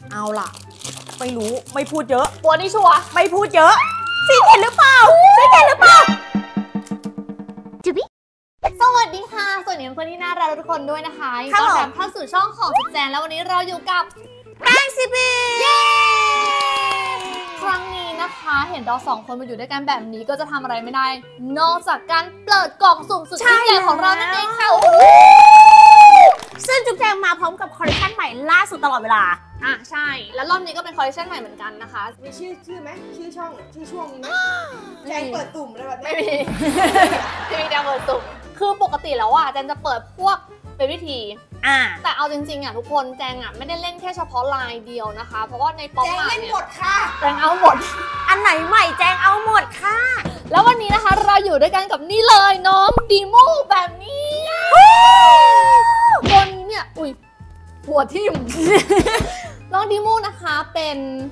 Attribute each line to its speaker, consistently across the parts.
Speaker 1: เอาล่ะไม่รู้ไม่พูดเยอะ
Speaker 2: ตัวนี้ชัวร์
Speaker 1: ไม่พูดเยอะซีเห็นหรือเปล่าซีเห็นหรือเปล่า
Speaker 2: จุ๊บสวัสดีค่ะสวัสดีเพื่อนที่น่ารักทุกคนด้วยนะคะต้อนรับเข้าสู่ช่องของสุดแสนแล้ววันนี้เราอยู่กับ
Speaker 1: แป้งซีบี
Speaker 2: ครั้งนี้นะคะเห็นเราสองคนมาอยู่ด้วยกันแบบนี้ก็จะทำอะไรไม่ได้นอกจากการเปิดกล่องสุ่มสุดยิ่งใหญ่ของเรานั่นเองค่ะ
Speaker 1: ซึ่งจุ๊บแจงมาพร้อมกับคอลเลคชันใหม่ล่าสุดตลอดเวลา
Speaker 2: ใช่แล้วรอบนี้ก็เป็นคอลเลคชันใหม่เหมือนกันนะคะ
Speaker 3: มีชื่อไหมชื่อช่องชื่อช่วงมีไหมแจงเปิดตุ่มอะไรแบบนี้
Speaker 2: ไม่มีที่มีแจงเปิดตุ่มคือปกติแล้วอ่ะแจงจะเปิดพวกเป็นวิธีแต่เอาจริงๆอ่ะทุกคนแจงอ่ะไม่ได้เล่นแค่เฉพาะลายเดียวนะคะเพราะว่าในป๊อปมา
Speaker 3: เนี่ยแจงเล่นหมดค่ะ
Speaker 2: แจงเอาหมด
Speaker 1: อันไหนใหม่แจงเอาหมดค่ะ
Speaker 2: แล้ววันนี้นะคะเราอยู่ด้วยกันกับนี่เลยน้องดีโมแบบนี้ตัวนี้เนี่ยอุ้ยหัวทิ่ม น้องดีโมนะคะเป็น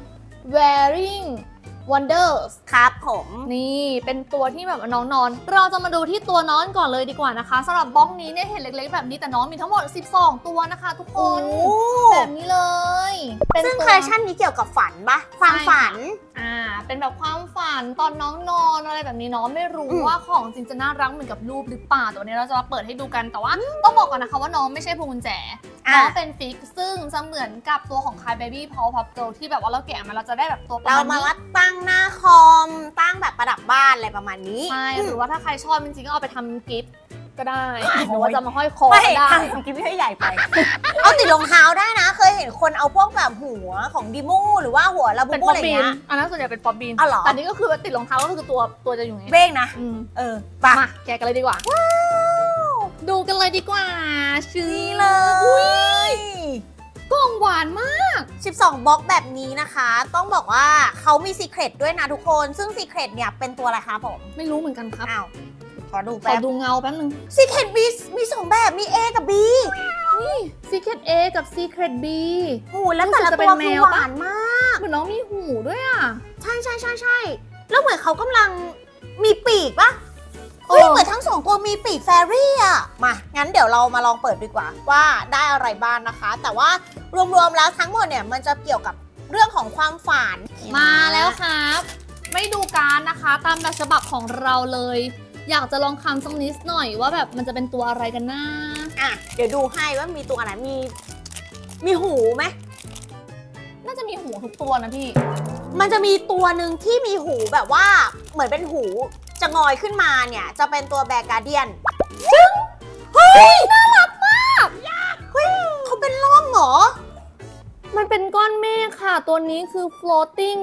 Speaker 2: Wearing Wonders
Speaker 1: ครับผม
Speaker 2: นี่เป็นตัวที่แบบน้องนอนเราจะมาดูที่ตัวน้องก่อนเลยดีกว่านะคะสำหรับบล็อกนี้เนี่ยเห็นเล็กๆแบบนี้แต่น้องมีทั้งหมด12ตัวนะคะทุกคนแบบนี้เลย
Speaker 1: ซึ่งคอลเลคชันนี้เกี่ยวกับฝันปะความฝัน
Speaker 2: เป็นแบบความฝันตอนน้องนอนอะไรแบบนี้น้องไม่รู้ว่าของจริงจะน่ารักเหมือนกับรูปหรือเปล่าตัวนี้เราจะมาเปิดให้ดูกันแต่ว่าต้องบอกก่อนนะคะว่าน้องไม่ใช่พวงกุญแจน้องเป็นฟิกซึ่งจะเหมือนกับตัวของ Cry Baby Powerpuff Girl ที่แบบว่าเราแกะมาเราจะได้แบบตัวประมาณนี้
Speaker 1: เรามาวัดตั้งหน้าคอมตั้งแบบประดับบ้านอะไรประมาณนี้
Speaker 2: ใช่หรือว่าถ้าใครชอบจริงๆก็เอาไปทำกิฟต์ก็ได้หรือว่าจะมาห้อยคอ
Speaker 1: ก็
Speaker 2: ได้
Speaker 1: ทำกิฟต์ไม่ให้ใหญ่ไปเอาติดรองเท้าได้นะเคยเห็นคนเอาพวกแบบหัวของดิมูหรือว่าหัวลาบูบูอะไรเงี้ย
Speaker 2: อันนั้นส่วนใหญ่เป็นป๊อปบีน
Speaker 1: แต่
Speaker 2: อันนี้ก็คือติดรองเท้าก็คือตัวจะอยู่ไง
Speaker 1: เบ้งนะ
Speaker 2: มาแกะกันเลยดีกว่าดูกันเลยดีกว่าชื่อ
Speaker 1: เลย
Speaker 2: กล่องหวานมาก
Speaker 1: 12บล็อกแบบนี้นะคะต้องบอกว่าเขามีซีเครตด้วยนะทุกคนซึ่งซีเครตเนี่ยเป็นตัวอะไรคะผม
Speaker 2: ไม่รู้เหมือนกันครับ
Speaker 1: อ้าวขอดู
Speaker 2: เงาแป๊บนึง
Speaker 1: ซีเครตมี2แบบมี A กับ B
Speaker 2: นี่ Secret A กับ Secret B
Speaker 1: หูแล้วแต่ละตัวคือหวานมาก
Speaker 2: เหมือนน้องมีหูด้วยอ่ะ
Speaker 1: ใช่แล้วเหมือนเขากำลังมีปีกปะเหมือนทั้ง2ตัวมีปีกแฟรี่อ่ะมางั้นเดี๋ยวเรามาลองเปิดดีกว่าว่าได้อะไรบ้างนะคะ แต่ว่ารวมๆแล้วทั้งหมดเนี่ยมันจะเกี่ยวกับเรื่องของความฝัน
Speaker 2: มาแล้วครับไม่ดูการนะคะตามแบบฉบับของเราเลยอยากจะลองคำสักนิดหน่อยว่าแบบมันจะเป็นตัวอะไรกันนะ
Speaker 1: เดี๋ยวดูให้ว่ามีตัวอะไรมีหูไหม
Speaker 2: น่าจะมีหูทุกตัวนะพี่
Speaker 1: มันจะมีตัวหนึ่งที่มีหูแบบว่าเหมือนเป็นหูจะงอยขึ้นมาเนี่ยจะเป็นตัวแบร์การ์เดียน
Speaker 2: ซึ่งเฮ้ยน่ารักมาก
Speaker 1: เฮ้ยเขาเป็นร่องเหรอ
Speaker 2: มันเป็นก้อนเมฆค่ะตัวนี้คือ floating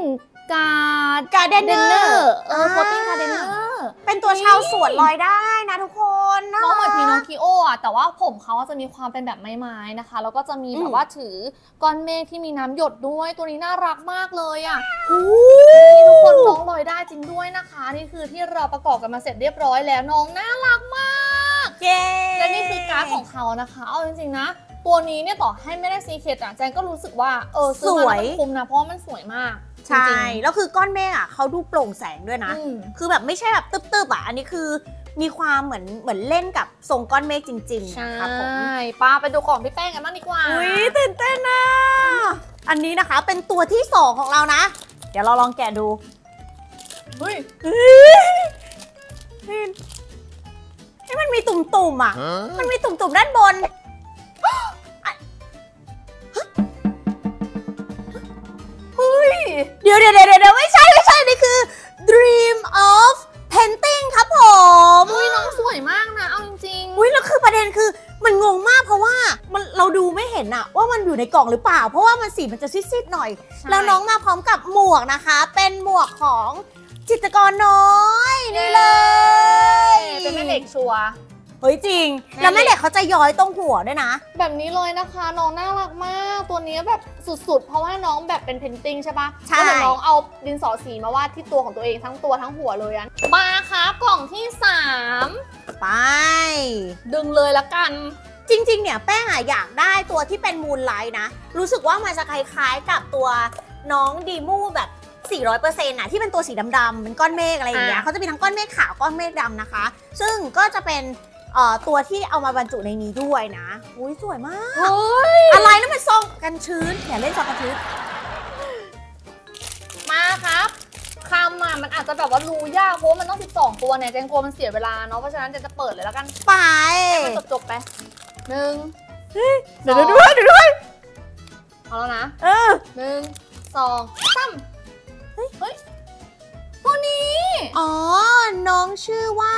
Speaker 1: gardener
Speaker 2: floating gardener
Speaker 1: เป็นตัวชาวสวนลอยได้นะทุกคน
Speaker 2: น้องเหมือนพีโนคิโออะแต่ว่าผมเขาจะมีความเป็นแบบไม้ๆนะคะแล้วก็จะมีแบบว่าถือก้อนเมฆที่มีน้ำหยดด้วยตัวนี้น่ารักมากเลยอ่ะทุกคนน้องลอยได้จริงด้วยนะคะนี่คือที่เราประกอบกันมาเสร็จเรียบร้อยแล้วน้องน่ารักมากและนี่คือการ์ดของเขานะคะเอาจริงๆนะตัวนี้เนี่ยต่อให้ไม่ได้ซีเคร็ตอะแจงก็รู้สึกว่า
Speaker 1: สวย
Speaker 2: คุ้มนะเพราะมันสวยมาก
Speaker 1: ใช่แล้วคือก้อนเมฆอ่ะเขาดูโปร่งแสงด้วยนะคือแบบไม่ใช่แบบตึบๆอ่ะอันนี้คือมีความเหมือนเล่นกับทรงก้อนเมฆจริงๆ
Speaker 2: ใช่ป้าไปดูกล่องพี่แป้งกันบ้างดีกว่า
Speaker 1: ตื่นเต้นนะอันนี้นะคะเป็นตัวที่2ของเรานะเดี๋ยวเราลองแกะดูนี่มันมีตุ่มๆอ่ะมันมีตุ่มๆด้านบนเดี๋ยวไม่ใช่นี่คือ Dream of Painting ครับผม
Speaker 2: น้องสวยมากนะเอาจริง
Speaker 1: ๆแล้วคือประเด็นคือมันงงมากเพราะว่าเราดูไม่เห็นอะว่ามันอยู่ในกล่องหรือเปล่าเพราะว่ามันสีมันจะซีดๆหน่อยแล้วน้องมาพร้อมกับหมวกนะคะเป็นหมวกของจิตรกรน้อยนี่เลย
Speaker 2: เป็นแม่เด็กชัวร์
Speaker 1: เฮ้ยจริงแล้วแม่เด็กเขาจะย้อยตรงหัวด้วยนะ
Speaker 2: แบบนี้เลยนะคะน้องน่ารักมากตัวนี้แบบสุดๆเพราะว่าน้องแบบเป็นเพนติ้งใช่ปะใช่น้องเอาดินสอสีมาวาดที่ตัวของตัวเองทั้งตัวทั้งหัวเลยอะมาค่ะกล่องที่3
Speaker 1: ไป
Speaker 2: ดึงเลยละกัน
Speaker 1: จริงๆเนี่ยแป้งอยากได้ตัวที่เป็นมูนไลท์นะรู้สึกว่ามันจะคล้ายๆกับตัวน้องดีมูแบบ400%น่ะที่เป็นตัวสีดำๆเป็นก้อนเมฆอะไรอย่างเงี้ยเขาจะมีทั้งก้อนเมฆขาวก้อนเมฆดำนะคะซึ่งก็จะเป็นตัวที่เอามาบรรจุในนี้ด้วยนะอุ้ยสวยมาก
Speaker 2: เฮ้ย
Speaker 1: อะไรนั่นมันซองกันชื้นอย่าเล่นซองกันชื้น
Speaker 2: มาครับคำอ่ะมันอาจจะแบบว่ารู้ยากเพราะมันต้อง12ตัวเนี่ยเจนกลัวมันเสียเวลาเนาะเพราะฉะนั้นเจนจะเปิดเลยแล้วกัน
Speaker 1: ไป
Speaker 2: ให้มันจบไป1
Speaker 1: เดี๋ยวด้วย
Speaker 2: เอาแล้วนะ 1 2 3เฮ้ยตัวนี้
Speaker 1: อ๋อน้องชื่อว่า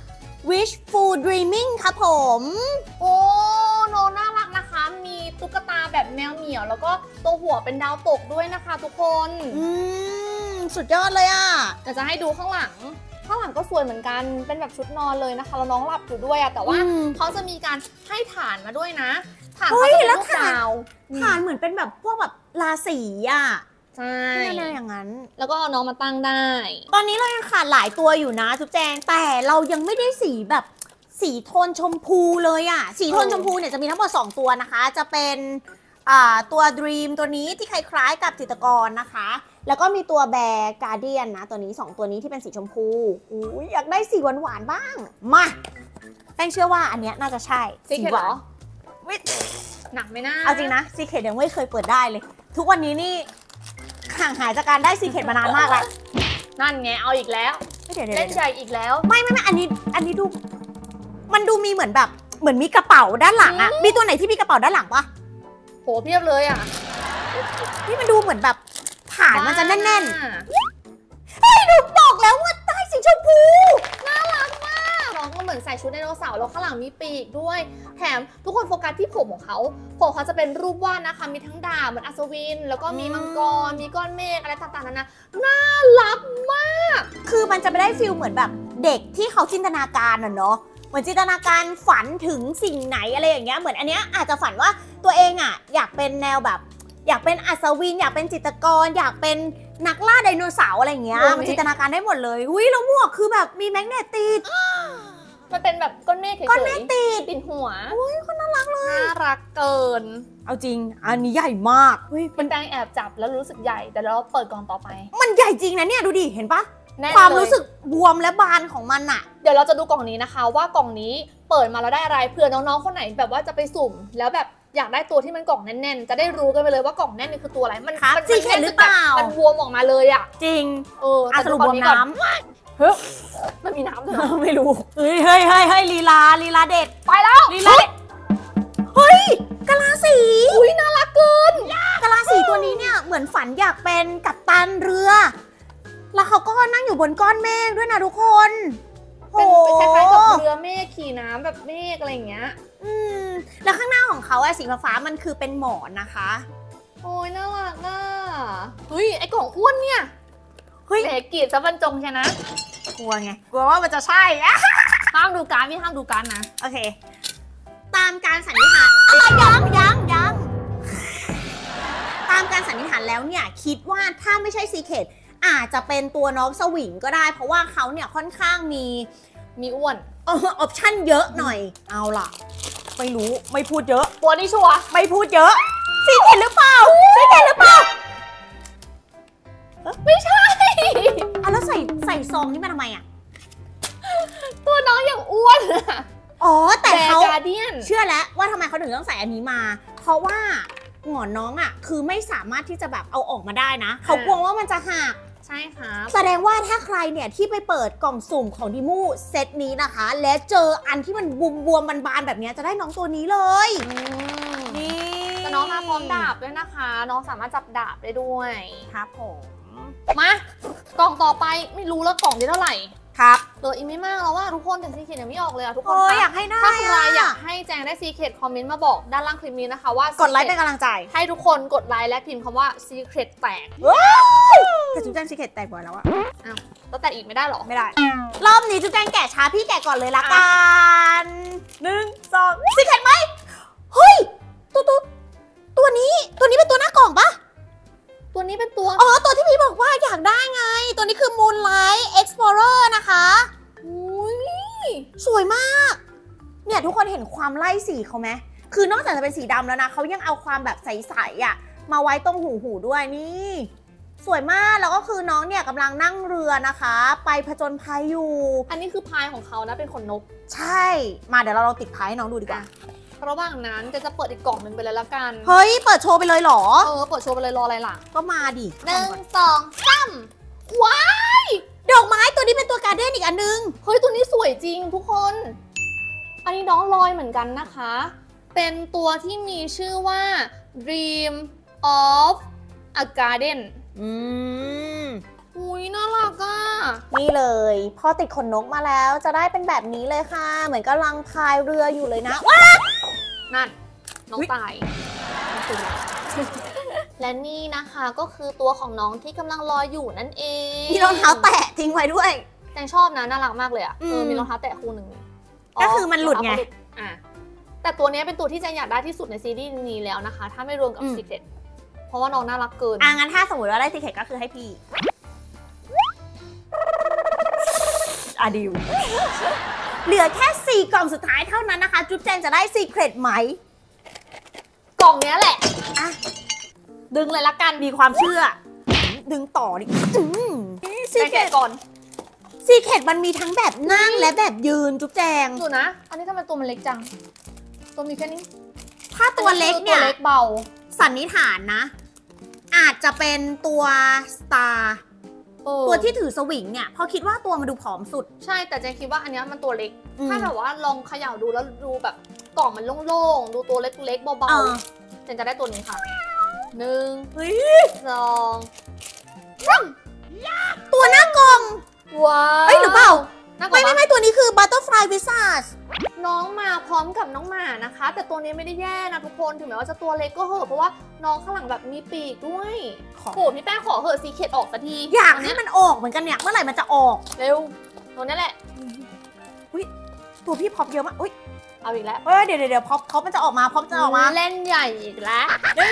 Speaker 1: Wishful Dreaming ครับผม
Speaker 2: โอ้น้องน่ารักนะคะมีตุ๊กตาแบบแมวเหมียวแล้วก็ตัวหัวเป็นดาวตกด้วยนะคะทุกคน
Speaker 1: สุดยอดเลยอ่ะ
Speaker 2: เดี๋ยวจะให้ดูข้างหลังก็สวยเหมือนกันเป็นแบบชุดนอนเลยนะคะแล้วน้องหลับอยู่ด้วยอะแต่ว่าเขาจะมีการให้ฐานมาด้วยนะฐานเขาจะเป็นลูกดาว
Speaker 1: ฐานเหมือนเป็นแบบพวกแบบราศีอ่ะ
Speaker 2: ใช่
Speaker 1: แน่ๆอย่างนั้น
Speaker 2: แล้วก็เอาน้องมาตั้งได้
Speaker 1: ตอนนี้เรายังขาดหลายตัวอยู่นะจุ๊บแจงแต่เรายังไม่ได้สีแบบสีโทนชมพูเลยอ่ะสีโทนชมพูเนี่ยจะมีทั้งหมด2ตัวนะคะจะเป็นตัว Dream ตัวนี้ที่คล้ายๆกับจิตรกรนะคะแล้วก็มีตัวแบร์การเดียนนะตัวนี้2ตัวนี้ที่เป็นสีชมพูอุ้ยอยากได้สีหวานๆบ้างมาแป้งเชื่อว่าอันเนี้ยน่าจะใช่
Speaker 2: ซีเคทเหรอ
Speaker 1: วิท
Speaker 2: หนักไหมนะ
Speaker 1: เอาจริงนะซีเคทยังไม่เคยเปิดได้เลย ทุกวันนี้นี่ห่างหายจากการได้ซีเคทมานานมากแล้ว
Speaker 2: นั่นไงเอาอีกแล้ว
Speaker 1: เดี๋ยว
Speaker 2: เล่นใหญ่อีกแล้ว
Speaker 1: ไม่อันนี้ดูมันดูมีเหมือนแบบเหมือนมีกระเป๋าด้านหลังอะมีตัวไหนที่มีกระเป๋าด้านหลังปะ
Speaker 2: โหเพียบเลยอ่ะ
Speaker 1: นี่มันดูเหมือนแบบฐานมันจะแน่น
Speaker 2: บ้า
Speaker 1: ๆเฮ้ยหนูบอกแล้วว่าได้สีชมพู
Speaker 2: น่ารักมากน้องก็เหมือนใส่ชุดไดโนเสาร์แล้วข้างหลังมีปีกด้วยแถมทุกคนโฟกัสที่ผมของเขาจะเป็นรูปวาดนะคะมีทั้งดาบเหมือนอัศวินแล้วก็มีมังกรมีก้อนเมฆอะไรต่างๆนานาน่ารักมาก
Speaker 1: คือมันจะไม่ได้ฟิลเหมือนแบบเด็กที่เขาจินตนาการอะเนาะเหมือนจินตนาการฝันถึงสิ่งไหนอะไรอย่างเงี้ยเหมือนอันเนี้ยอาจจะฝันว่าตัวเองอะอยากเป็นแนวแบบอยากเป็นอัศวินอยากเป็นจิตรกรอยากเป็นนักล่าไดโนเสาร์อะไรอย่างเงี้ยมันจินตนาการได้หมดเลยอุ้ยแล้วหมวกคือแบบมีแมกเนตติด
Speaker 2: มันเป็นแบบก้อนเมฆเฉยๆ
Speaker 1: ก้อนเมฆติด
Speaker 2: หัว
Speaker 1: อุ้ยคนน่ารักเลย
Speaker 2: น่ารักเกิน
Speaker 1: เอาจริงอันนี้ใหญ่มากเฮ้ย
Speaker 2: เป็นแป้งแอบจับแล้วรู้สึกใหญ่แต่เราเปิดกล่องต่อไป
Speaker 1: มันใหญ่จริงนะเนี่ยดูดิเห็นปะ
Speaker 2: แน่น
Speaker 1: ความ
Speaker 2: เลย
Speaker 1: รู้สึกบวมและบานของมันอะ
Speaker 2: เดี๋ยวเราจะดูกล่องนี้นะคะว่ากล่องนี้เปิดมาแล้วได้อะไรเผื่อน้องๆคนไหนแบบว่าจะไปสุ่มแล้วแบบอยากได้ตัวที่มันกล่องแน่นๆจะได้รู้กันไปเลยว่ากล่องแน่นนี่คือตัวอะไรมัน
Speaker 1: ครับ
Speaker 2: มัน
Speaker 1: ซีเคทหรือเปล่า
Speaker 2: มันบวมออกมาเลยอ่ะ
Speaker 1: จริง
Speaker 2: แต่
Speaker 1: สรุป
Speaker 2: ดู
Speaker 1: บ
Speaker 2: ก
Speaker 1: ว
Speaker 2: ล่
Speaker 1: ม
Speaker 2: องก่อ
Speaker 1: น้
Speaker 2: เฮ้ยมันมีน้ำด้วยเหรอ
Speaker 1: ำ ไม่รู้เฮ้ยลีลาเด็ด
Speaker 2: ไปแล้ว
Speaker 1: ลีลาเด็ดเฮ้ยกะลาสี
Speaker 2: อุ้ยน่ารักเกิน
Speaker 1: กะลาสีตัวนี้เนี่ยเหมือนฝันอยากเป็นกัปตันเรือ แล้วเขาก็นั่งอยู่บนก้อนเมฆด้วยนะทุกคน
Speaker 2: เป็นคล้ายๆกับเรือเมฆขี่น้ำแบบเมฆอะไรอย่างเงี้ย
Speaker 1: แล้วข้างหน้าของเขาอะสีฟ้าๆมันคือเป็นหมอนนะคะ
Speaker 2: โอ้ยน่ารักอ่ะเฮ้ยไอ้กล่องอ้วนเนี่ย
Speaker 1: เฮ้ย
Speaker 2: เบกกีดซะบรรจงใช่นะ
Speaker 1: กลัวไงกลัวว่ามันจะใช่อะ
Speaker 2: ห้ามดูการ์ดพี่ห้ามดูการ์ดนะ
Speaker 1: โอเค ตามการสันนิษฐานยังตามการสันนิษฐานแล้วเนี่ยคิดว่าถ้าไม่ใช่ซีเคทอาจจะเป็นตัวน้องสวิงก็ได้ เพราะว่าเขาเนี่ยค่อนข้างมี
Speaker 2: อ้วน
Speaker 1: ออปชั่นเยอะหน่อยเอาล่ะ ไม่รู้ไม่พูดเยอะ
Speaker 2: ตัวนี้ชัวร์
Speaker 1: ไม่พูดเยอะซีเคทหรือเปล่าซีเคทหรือเปล่า
Speaker 2: ไม่ใช่
Speaker 1: อ่ะแล้วใส่ซองนี่มาทำไมอ่ะ
Speaker 2: ตัวน้องอย่างอ้วนอะ
Speaker 1: อ๋อแต่เขา
Speaker 2: แบร์การ์เดียน
Speaker 1: เชื่อแล้วว่าทำไมเขาถึงต้องใส่อันนี้มา เพราะว่าหงอนน้องอ่ะคือไม่สามารถที่จะแบบเอาออกมาได้นะเขากลัวว่ามันจะหัก
Speaker 2: ใช่ครับ
Speaker 1: แสดงว่าถ้าใครเนี่ยที่ไปเปิดกล่องสุ่มของดิมูเซตนี้นะคะ และเจออันที่มันบวมๆบานๆแบบนี้จะได้น้องตัวนี้เลยนี่
Speaker 2: แต่น้องมาพร้อมดาบด้วยนะคะ น้องสามารถจับดาบได้ด้วย
Speaker 1: ครับผม
Speaker 2: มากล่องต่อไปไม่รู้แล้วกล่องที่เท่าไหร่
Speaker 1: ครับ
Speaker 2: เหลืออีกไม่มากแล้วว่าทุกคนแต่ซีเคทยังไม่ออกเลยอะทุกคน
Speaker 1: โอ้ย
Speaker 2: คะ
Speaker 1: อยากให้ได้
Speaker 2: ถ้าใครอยาก
Speaker 1: อะ
Speaker 2: ให้แจงได้ซีเคทคอมเมนต์มาบอกด้านล่างคลิปนี้นะคะว่าก
Speaker 1: ดไลค์เป็นกำลังใจ
Speaker 2: ให้ทุกคนกดไลค์และพิมพ์คำว่าซีเคทแตก
Speaker 1: แต่จุ๊บแจงซีเคทแตกบ่อยแล้วอะ
Speaker 2: แล้วแตกอีกไม่ได้หรอ
Speaker 1: ไม่ได้ รอบนี้จุ๊บแจงแกะช้าพี่แกะก่อนเลยละกัน1 2ซีเคทไหมเฮ้ยตัวนี้เป็นตัวหน้ากล่องปะ
Speaker 2: ตัวนี้เป็นตัว
Speaker 1: อ๋อ ตัวที่พี่บอกว่าอยากได้ไง ตัวนี้คือ Moonlight Explorer นะคะ
Speaker 2: อุ้ย
Speaker 1: สวยมาก เนี่ยทุกคนเห็นความไล่สีเขาไหม คือนอกจากจะเป็นสีดำแล้วนะ เขายังเอาความแบบใสๆอ่ะ มาไว้ตรงหูด้วยนี่สวยมากแล้วก็คือน้องเนี่ยกำลังนั่งเรือนะคะ ไปผจญภัยอยู่
Speaker 2: อันนี้คือพายของเขานะเป็นขนนก
Speaker 1: ใช่มาเดี๋ยวเราลองติดพายให้น้องดูดีกว่า
Speaker 2: ระหว่างนั้นจะเปิดอีกกล่องหนึ่งไปเลยละกัน
Speaker 1: เฮ้ยเปิดโชว์ไปเลยเหรอ
Speaker 2: เปิดโชว์ไปเลยรออะไรล่ะ
Speaker 1: ก็มาดิ
Speaker 2: 1 2 3ว้า
Speaker 1: ดอกไม้ตัวนี้เป็นตัวการ์เด้นอีกอันนึง
Speaker 2: เฮ้ยตัวนี้สวยจริงทุกคน อันนี้น้องลอยเหมือนกันนะคะ เป็นตัวที่มีชื่อว่า Dream of a Garden อุ้ยน่ารักอ่ะ
Speaker 1: นี่เลยพอติดขนนกมาแล้วจะได้เป็นแบบนี้เลยค่ะ เหมือนกำลังพายเรืออยู่เลยนะว้า
Speaker 2: นั่น น้องตายและนี่นะคะก็คือตัวของน้องที่กำลังลอยอยู่นั่นเอง
Speaker 1: มีรองเท้าแตะทิ้งไว้ด้วย
Speaker 2: แจงชอบนะน่ารักมากเลยอ่ะมีรองเท้าแตะคู่หนึ่ง
Speaker 1: ก็คือมันหลุดไง
Speaker 2: อ่ะแต่ตัวนี้เป็นตัวที่แจงอยากได้ที่สุดในซีรีส์นี้แล้วนะคะ ถ้าไม่รวมกับ Secret เพราะว่าน้องน่ารักเกิน
Speaker 1: งั้นถ้าสมมติว่าได้ซีเคร็ตก็คือให้พี่ดิวเหลือแค่4กล่องสุดท้ายเท่านั้นนะคะ จุ๊บแจงจะได้ซีเคร็ตไหม
Speaker 2: กล่องเนี้ยแหละ
Speaker 1: อ่ะ
Speaker 2: ดึงเลยละกัน
Speaker 1: มีความเชื่อ ดึงต่อดิซี
Speaker 2: แจง
Speaker 1: เคร็ต
Speaker 2: แกะก่อน
Speaker 1: ซีเคร็ตมันมีทั้งแบบนั่งและแบบยืนจุ๊บแจง
Speaker 2: ดูนะ อันนี้ทำไมตัวมันเล็กจัง ตัวมีแค่นี้
Speaker 1: ถ้าตัวเล็กเนี่ย
Speaker 2: ตัวเล็กเบา
Speaker 1: สันนิษฐานนะ อาจจะเป็นตัวสตาร์ตัวที่ถือสวิงเนี่ยเพราะคิดว่าตัวมันดูผอมสุด
Speaker 2: ใช่แต่แจงคิดว่าอันเนี้ยมันตัวเล็ก
Speaker 1: อืม
Speaker 2: ถ้าแบบว่าลองเขย่าดูแล้วดูแบบกล่องมันโล่งๆ ดูตัวเล็กๆเบา
Speaker 1: เออ
Speaker 2: ๆแจงจะได้ตัวนี้ค่ะ 1
Speaker 1: เฮ้ย
Speaker 2: 2
Speaker 1: ตัวหน้ากล่อง
Speaker 2: ว้าว
Speaker 1: เอ้ยหรือเปล่า
Speaker 2: น่ากลัว
Speaker 1: ไม่ตัวนี้คือ Butterfly Visage
Speaker 2: น้องมาพร้อมกับน้องหมานะคะ แต่ตัวนี้ไม่ได้แย่นะทุกคนถึงแม้ว่าจะตัวเล็กก็เหอะเพราะว่าน้องข้างหลังแบบมีปีกด้วย
Speaker 1: ขอ
Speaker 2: โหพี่แป้งขอเหอะซีเคทออกสักที
Speaker 1: อยาก
Speaker 2: น
Speaker 1: ให้
Speaker 2: เนี้
Speaker 1: มันออกเหมือนกันเนี่ย เมื่อไหร่มันจะออก
Speaker 2: เร็วตัวนี้แหละ
Speaker 1: ตัวพี่พอปเยอะมากอุ้ย
Speaker 2: เอาอีกแล้ว
Speaker 1: เดี๋ยวพอปมันจะออกมาพอปจะออกมา
Speaker 2: เล่นใหญ่อีกแล้ว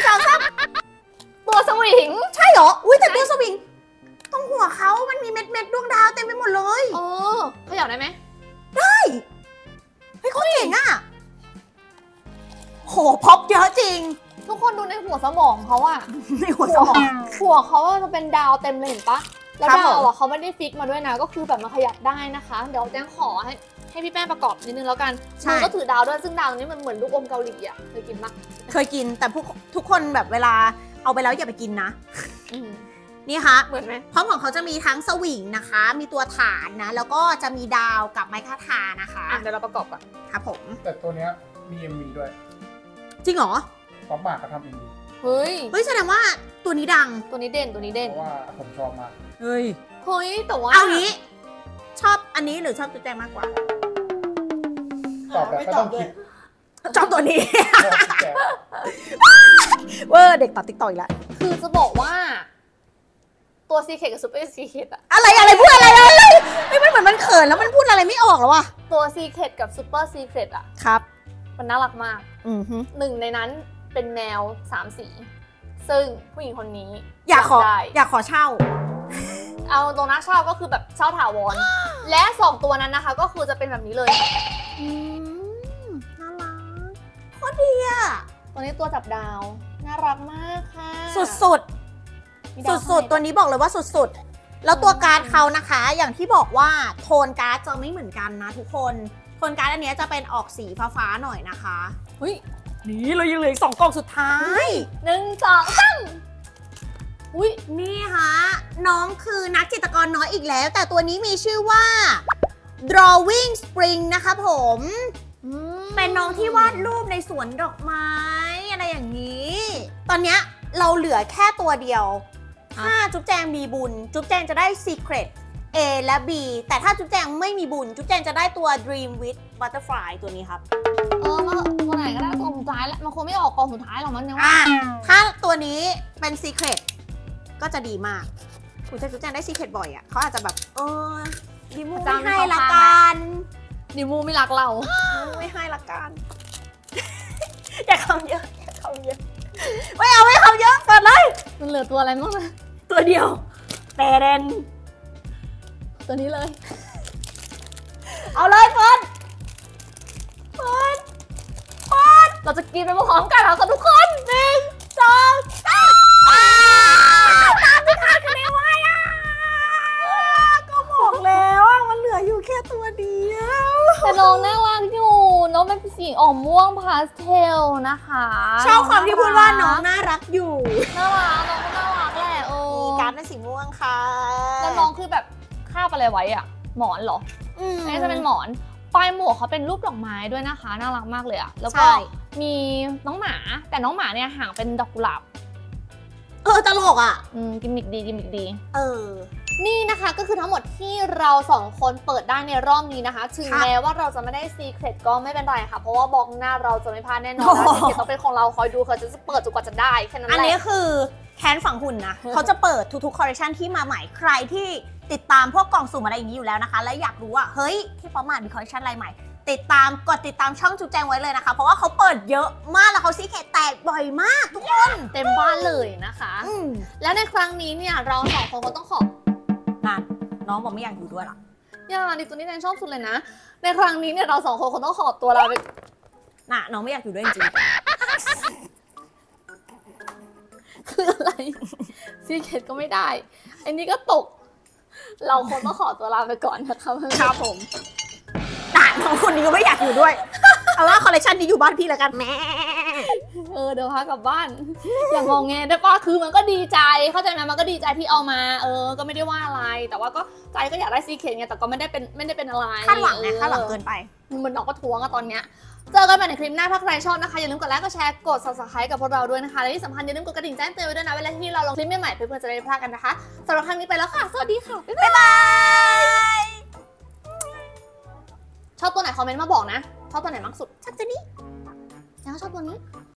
Speaker 1: 1 2 3
Speaker 2: ตัวสวิง
Speaker 1: ใช่เหรอ อุ้ยแต่ตัวสวิงตรงหัวเขามันมีเม็ดดวงดาวเต็มไปหมดเลย
Speaker 2: ขยับได้ไหม
Speaker 1: เฮ้ยเขาเจ๋งอ่ะโหพอปเยอะจริง
Speaker 2: ทุกคนดูในหัวสมองเขาอะ
Speaker 1: ในหัวสมอง
Speaker 2: หัวเขาอะจะเป็นดาวเต็มเลยเห็นปะแล้ว
Speaker 1: ครับ
Speaker 2: ดาว
Speaker 1: ผม
Speaker 2: อะเขาไม่ได้ฟิกมาด้วยนะ ก็คือแบบมันขยับได้นะคะ เดี๋ยวแจ้งขอให้พี่แป้งประกอบนิดนึงแล้วกันมือก็ถือดาวด้วยซึ่งดาวนี้มันเหมือนลูกอมเกาหลีอะเคยกินปะ
Speaker 1: เคยกินแต่ทุกคนแบบเวลาเอาไปแล้วอย่าไปกินนะ นี่ค่ะ
Speaker 2: เหมือนไหม
Speaker 1: พร้อมของเขาจะมีทั้งสวิงนะคะ มีตัวฐานนะ แล้วก็จะมีดาวกับไม้คาทานะคะ
Speaker 2: เดี๋ยวเราประกอบก่อน
Speaker 1: ครับผม
Speaker 4: แต่ตัวเนี้ยมี MV ด้วย
Speaker 1: จริงเหรอ
Speaker 4: ป๊อปมาก็ทำ MV
Speaker 2: เฮ้ย
Speaker 1: เฮ้ยแสดงว่าตัวนี้ดัง
Speaker 2: ตัวนี้เด่นตัวนี้เด่น
Speaker 4: เพราะว่าผมชอบมาก
Speaker 1: เฮ้ย
Speaker 2: เฮ้ยแต่ว่า
Speaker 1: เอางี้ ชอบอันนี้หรือชอบจุ๊บแจงมากกว่า
Speaker 4: ตอบแบบไม่ต้องคิด
Speaker 1: ชอบตัวนี้
Speaker 4: ชอบพี่แจ๊
Speaker 1: เวอร์เด็กตัดติ๊กต่อยละ
Speaker 2: คือจะบอกว่า ตัวซีเคทกับซูเปอร์ซีเคทอะ
Speaker 1: อะไรพูดอะไรไม่เหมือนมันเขินแล้วมันพูดอะไรไม่ออกแล้ววะ
Speaker 2: ตัวซีเคทกับซูเปอร์ซีเคทอะ
Speaker 1: ครับ
Speaker 2: มันน่ารักมาก
Speaker 1: ฮึ
Speaker 2: 1ในนั้นเป็นแมว3 สี ซึ่งผู้หญิงคนนี้
Speaker 1: อยากขอ
Speaker 2: ได้
Speaker 1: อยากขอเช่า
Speaker 2: เอาตรงนะเช่าก็คือแบบเช่าถาวร และ 2 ตัวนั้นนะคะก็คือจะเป็นแบบนี้เลย
Speaker 1: น่ารักโคตรดีอะ
Speaker 2: ตัวนี้ตัวจับดาว น่ารักมากค่ะ
Speaker 1: สุด
Speaker 2: มีดาว
Speaker 1: สุดๆตัวนี้บอกเลยว่าสุดๆแล้วตัวการ์ดเขานะคะ อย่างที่บอกว่าโทนการ์ดจะไม่เหมือนกันนะทุกคนโทนการ์ดอันเนี้ยจะเป็นออกสีฟ้าๆหน่อยนะคะ
Speaker 2: เฮ้ย
Speaker 1: นี่เรายังเหลืออีก2 กล่องสุดท้าย
Speaker 2: 1 2 3อุ้ย
Speaker 1: นี่ฮะน้องคือนักจิตรกรน้อยอีกแล้ว แต่ตัวนี้มีชื่อว่า drawing spring นะคะผมเป็นน้องที่วาดรูปในสวนดอกไม้อะไรอย่างนี้ ตอนเนี้ยเราเหลือแค่ตัวเดียว ถ้าจุ๊บแจงมีบุญ จุ๊บแจงจะได้ secret A และ B แต่ถ้าจุ๊บแจงไม่มีบุญ จุ๊บแจงจะได้ตัว dream with butterfly ตัวนี้ครับ
Speaker 2: มาตัวไหนก็ได้ตัวสุดท้ายแล้วมันคงไม่ออกกองสุดท้ายหรอกมันยังว่า
Speaker 1: ถ้าตัวนี้เป็น secret ก็จะดีมากคุณจะจุ๊บแจงได้ secret บ่อยอ่ะเขาอาจจะแบบดิมูไม่ให้ละกัน
Speaker 2: ดิมูไม่รักเรา
Speaker 1: ไม่ให้ละกัน อย่าคำเยอะอย่าคำเยอะไม่เอาไม่คำเยอะเปิดเลย
Speaker 2: มันเหลือตัวอะไรบ้างนะ
Speaker 1: ตัวเดียวแต่เรน
Speaker 2: ตัวนี้เลย
Speaker 1: เอาเลยเฟิร์น
Speaker 2: เราจะกินไปพร้อมกันแล้วค่ะทุกคน
Speaker 1: 1 2 3ตามไม่ทัน
Speaker 2: สเทลนะคะ
Speaker 1: ชอบความที่พูดว่าน้องน่ารักอยู่
Speaker 2: น่ารักน้องก็น่ารักแหละโอ้
Speaker 1: มีการ์ดเป็นสีม่วงค่ะ
Speaker 2: แล้วน้องคือแบบคาบอะไรไว้อะหมอนเหรอ อันนี้จะเป็นหมอนปลายหมวกเขาเป็นรูปดอกไม้ด้วยนะคะน่ารักมากเลยอะแล้วก็มีน้องหมาแต่น้องหมาเนี่ยหางเป็นดอกกุหลาบ
Speaker 1: ตลกอ่ะ
Speaker 2: กิมมิกดีกิมมิกดี
Speaker 1: เออ
Speaker 2: นี่นะคะก็คือทั้งหมดที่เราสองคนเปิดได้ในรอบนี้นะคะถึง
Speaker 1: ค่ะ
Speaker 2: แม้ว่าเราจะไม่ได้ซีเครตก็ไม่เป็นไรค่ะเพราะว่าบล็อกหน้าเราจะไม่พลาดแน่นอน
Speaker 1: โอ้
Speaker 2: นะ
Speaker 1: โห
Speaker 2: ซีเครตต้องเป็นของเราคอยดูเขาจะเปิดจนกว่าจะได้แค่นั้น
Speaker 1: อัน
Speaker 2: แห
Speaker 1: นี้
Speaker 2: ละ
Speaker 1: คือแคนฝังหุ่นนะ เขาจะเปิดทุกๆคอลเลคชันที่มาใหม่ใครที่ติดตามพวกกล่องสุ่มอะไรอย่างนี้อยู่แล้วนะคะ และอยากรู้ว่าเฮ้ยที่ป๊อปมามีคอลเลคชันอะไรใหม่กดติดตามช่องจุ๊บแจงไว้เลยนะคะ เพราะว่าเขาเปิดเยอะมากแล้วเขาซีเครตแตกบ่อยมากทุกคน
Speaker 2: เต็มบ้านเลยนะคะ และในครั้งนี้เนี่ยเราสองคนก็ต้องขอ
Speaker 1: นั่นน้องบอกไม่อยากอยู่ด้วยหรอ
Speaker 2: อย่าดิตัวนี้แนนชอบสุดเลยนะในครั้งนี้เนี่ยเราสองคนคงต้องขอตัวลาไป
Speaker 1: น่ะน้องไม่อยากอยู่ด้วยจริง
Speaker 2: คืออะไรซีเครตก็ไม่ได้อันนี้ก็ตก เราคงต้องขอตัวลาไปก่อนนะคะ
Speaker 1: ๆครับผมน่ะน้องคนนี้ก็ไม่อยากอยู่ด้วย เอาว่าคอลเลคชันนี้อยู่บ้านพี่แล้วกันแม่
Speaker 2: เดี๋ยวพากลับบ้าน อย่างงงแงได้ป่ะคือมันก็ดีใจเข้าใจไหมมันก็ดีใจที่เอามาก็ไม่ได้ว่าอะไร แต่ว่าก็ใจก็อยากได้ซีเครตไงแต่ก็ไม่ได้เป็นอะไร
Speaker 1: คาดหวังนะคาดหวังเกินไป
Speaker 2: เหมือนน้องก็ทวงอะตอนเนี้ยเจอกันใหม่ในคลิปหน้าถ้าใครชอบนะคะอย่าลืมกดไลค์กดแชร์กด subscribe กับพวกเราด้วยนะคะและที่สำคัญอย่าลืมกดกระดิ่งแจ้งเตือนไว้ด้วยนะเวลาที่เราลงคลิปใหม่ๆเพื่อนๆจะได้ไม่พลาดกันนะคะสำหรับครั้งนี้ไปแล้วค่ะสวัสดีค่ะบ๊ายบาย ชอบตัวไหนคอมเมนต์มาบอกนะชอบตัวไหนมากสุดชอบตัวนี้ยังชอบตัวนี้